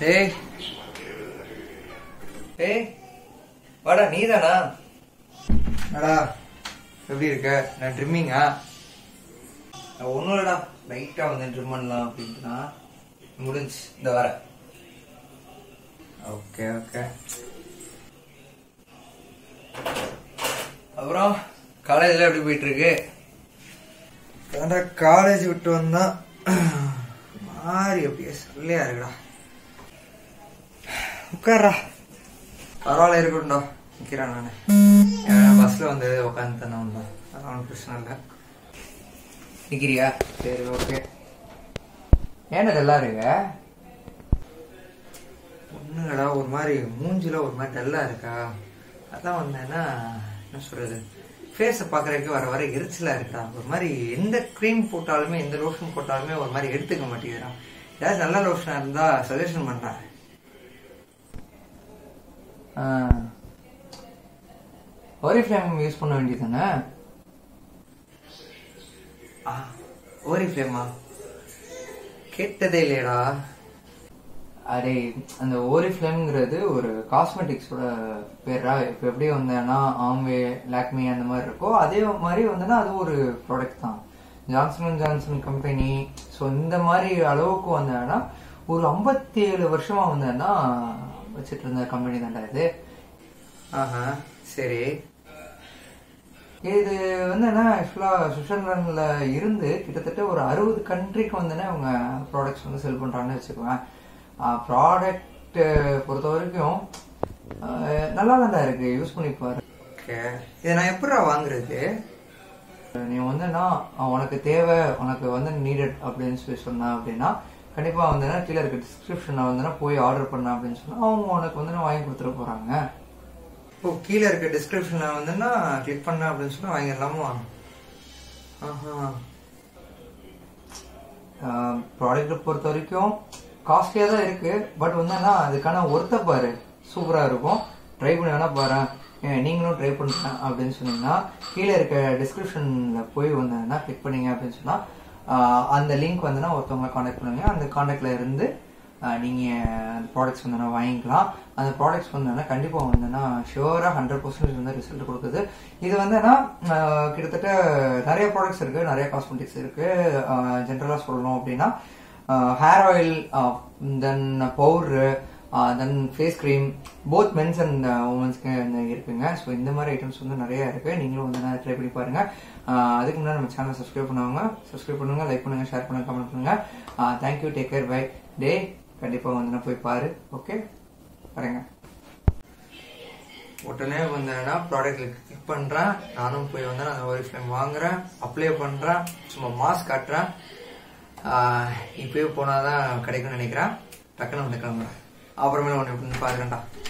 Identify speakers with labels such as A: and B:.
A: Hey, hey, வாடா நீதானா? அடா எப்படி இருக்க? நான் ட்ரிம்மிங்கா? ஒன்றும் இல்லடா, லைட்டாக வந்து ட்ரிம் பண்ணலாம் அப்படின்ட்டுனா முடிஞ்சு இந்த வர. Okay okay. அப்புறம் காலேஜில் எப்படி போயிட்டு இருக்கு? காலேஜ் விட்டு வந்தா மாறி அப்படியே சொல்லியா இருக்குடா. உட்கார்றா, பரவாயில்ல இருக்கட்டும்டா, நிற்கிறேன் நான். பஸ்ல வந்து உட்காந்து தானே வந்தோம், அதெல்லாம் ஒன்றும் பிரச்சனை இல்லை. நிற்கிறியா? சரி ஓகே. ஏன்னா டல்லா இருக்க? ஒன்றுங்கடா, ஒரு மாதிரி மூஞ்சில ஒரு மாதிரி டல்லா இருக்கா. அதான் வந்தேன்னா என்ன சொல்றது, ஃபேஸை பார்க்குறதுக்கு வர வர எரிச்சலாக இருக்குடா. ஒரு மாதிரி எந்த க்ரீம் போட்டாலுமே எந்த லோஷன் போட்டாலுமே ஒரு மாதிரி எடுத்துக்க மாட்டேங்கிறான். ஏதாவது நல்ல லோஷனாக இருந்தால் சஜஷன் பண்ணுறேன். Oriflame யூஸ் பண்ண வேண்டியதானே? Oriflame கேட்டதே இல்லையடா. அரே, அந்த Oriflameங்கிறது ஒரு காஸ்மெட்டிக்ஸோட பேரா. இப்போ எப்படி வந்தேன்னா ஆம்வே, லாக்மி அந்த மாதிரி இருக்கோ அதே மாதிரி வந்தேன்னா அது ஒரு ப்ராடக்ட் தான். Johnson company. ஸோ இந்த மாதிரி அளவுக்கு வந்தேன்னா ஒரு 57 வருஷமா வந்தேன்னா வச்சுட்டு இருந்த கம்பெனி தான்டா இது. ஆஹா சரி. இது வந்துன்னா ஆக்சுவலாக சுவிட்சர்லாண்டில் இருந்து கிட்டத்தட்ட ஒரு 60 கண்ட்ரிக்கு வந்துன்னா அவங்க ப்ராடக்ட்ஸ் வந்து செல் பண்ணுறாங்கன்னு வச்சுக்குவேன். ப்ராடக்ட் பொறுத்த வரைக்கும் நல்லா தான்டா இருக்கு, யூஸ் பண்ணி பாரு. ஓகே, இதை நான் எப்படா வாங்குறது? நீ வந்துன்னா உனக்கு தேவை, உனக்கு வந்து நீடட் அப்படின்னு சொல்லி சொன்ன அப்படின்னா கண்டிப்பா வந்துன்னா கீழே இருக்க டிஸ்கிரிப்ஷன்ல வந்துன்னா போய் ஆர்டர் பண்ண அப்படின்னு சொன்னா அவங்க உனக்கு வந்து வாங்கி கொடுத்துட போறாங்க. இப்போ கீழே இருக்க டிஸ்கிரிப்ஷன்ல வந்துன்னா கிளிக் பண்ண அப்படின்னு சொன்னா வாங்கிடலாமா? ப்ராடக்ட் பொறுத்த வரைக்கும் காஸ்ட்லியா தான் இருக்கு. பட் வந்துன்னா அதுக்கான ஒர்த்த பாரு, சூப்பரா இருக்கும். ட்ரை பண்ணி வேணா பாரு, நீங்களும் ட்ரை பண்ணுங்க அப்படின்னு சொன்னீங்கன்னா கீழே இருக்க டிஸ்கிரிப்ஷன்ல போய் வந்தீங்கன்னா கிளிக் பண்ணீங்க அப்படின்னு சொன்னா அந்த லிங்க் வந்துன்னா ஒருத்தவங்களை காண்டாக்ட் பண்ணுங்க. அந்த காண்டாக்ட்ல இருந்து நீங்க அந்த ப்ராடக்ட்ஸ் வந்து வாங்கிக்கலாம். அந்த ப்ராடக்ட்ஸ் வந்து கண்டிப்பா வந்துன்னா ஷுவரா 100% வந்து ரிசல்ட் கொடுக்குது. இது வந்துன்னா கிட்டத்தட்ட நிறைய ப்ராடக்ட்ஸ் இருக்கு, நிறைய காஸ்மெட்டிக்ஸ் இருக்கு. ஜென்ரலா சொல்லணும் அப்படின்னா hair oil, then powder, then face cream, both mens and உமன்ஸ்க்கு இருக்குங்க. ஸோ இந்த மாதிரி ஐட்டம்ஸ் வந்து நிறைய இருக்கு. நீங்களும் வந்து ட்ரை பண்ணி பாருங்க. அதுக்கு முன்னாடி நம்ம சேனல் சப்ஸ்கிரைப் பண்ணுங்க, லைக் பண்ணுங்க, ஷேர் பண்ணுங்க, கமெண்ட் பண்ணுங்க. Thank you, take care, bye. டே கண்டிப்பா வந்து போய் பாரு. ஓகே, பாருங்க. உடனே வந்தேன்னா ப்ராடக்ட்ல கிளிக் பண்றேன். நானும் போய் வந்து அந்த Oriflame வாங்குறேன், அப்ளை பண்றேன், சும்மா மாஸ்க் காட்டுறேன். இப்பயே போனாதான் கிடைக்கும்னு நினைக்கிறேன். டக்குன்னு வந்து கிளம்புறேன். அப்புறமேல ஒன்று பாருங்கண்டா.